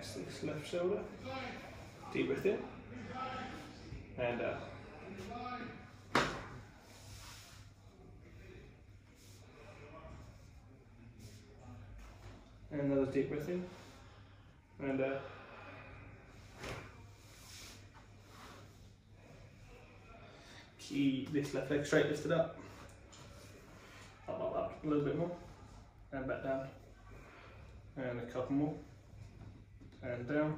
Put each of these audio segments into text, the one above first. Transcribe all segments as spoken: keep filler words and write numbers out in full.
Relax this left shoulder. Deep breath in and out. And another deep breath in and out. Keep this left leg straight, lifted up. Up, up, up, a little bit more. And back down. And a couple more. And down.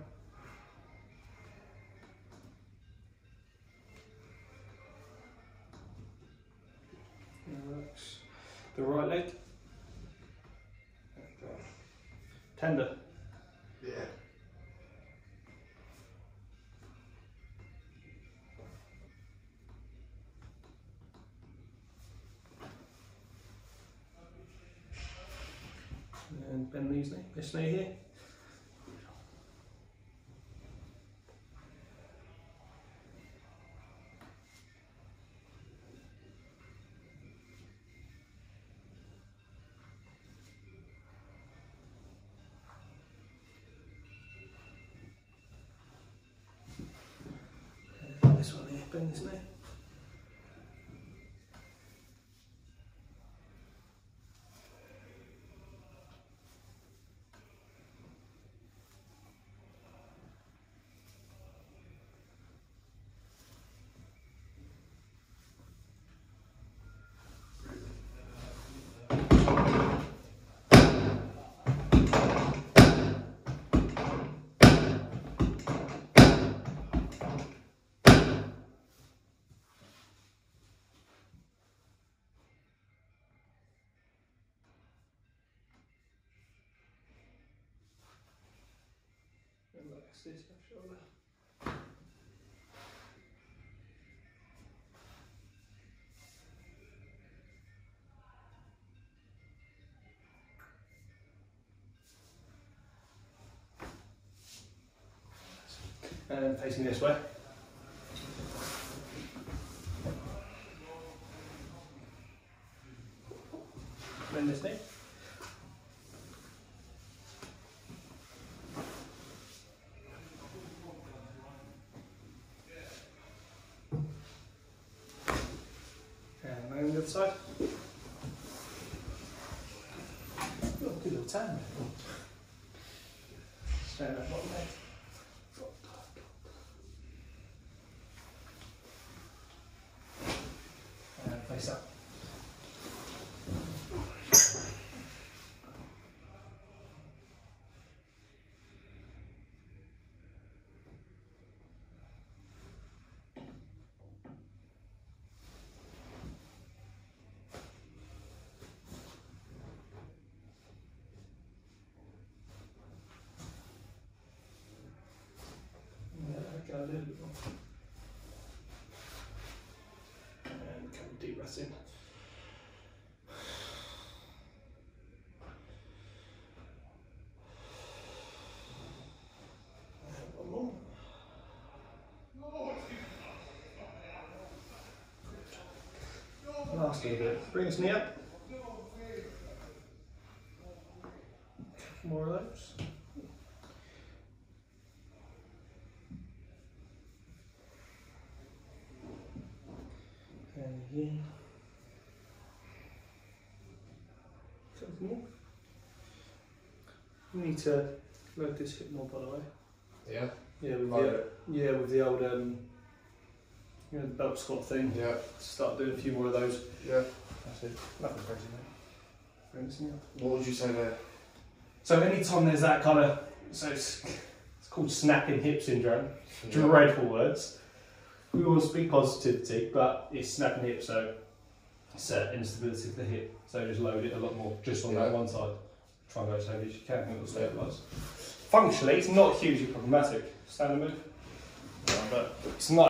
Relax the right leg. And down. Tender. Yeah. And bend these knee, this knee here. And this one here, bend this knee. Relax this left shoulder. And then facing this way. Bend this knee. And on the other side. Oh, good little tan. Stand up bottom leg. And face up. Go a little bit more. And come deep breaths in. And one more. Good. Last little bit. Bring this knee up. More of those. And again. Something more. You need to load this hip more, by the way. Yeah? Yeah, with Load the, it. yeah, with the old um, you know, the belt squat thing. Yeah. Start doing a few more of those. Yeah. That's it. Nothing crazy, mate. Bring this knee up. What would you say there? So anytime there's that kind of, so it's, it's called snapping hip syndrome. Yeah. Dreadful words. We all speak positivity, but it's snapping hip, so it's uh, instability of the hip. So just load it a lot more, just on Yeah. that one side. Try and go as heavy as you can, and it'll stabilise. Functionally, it's not hugely problematic. Stand and move. Yeah, but It's not.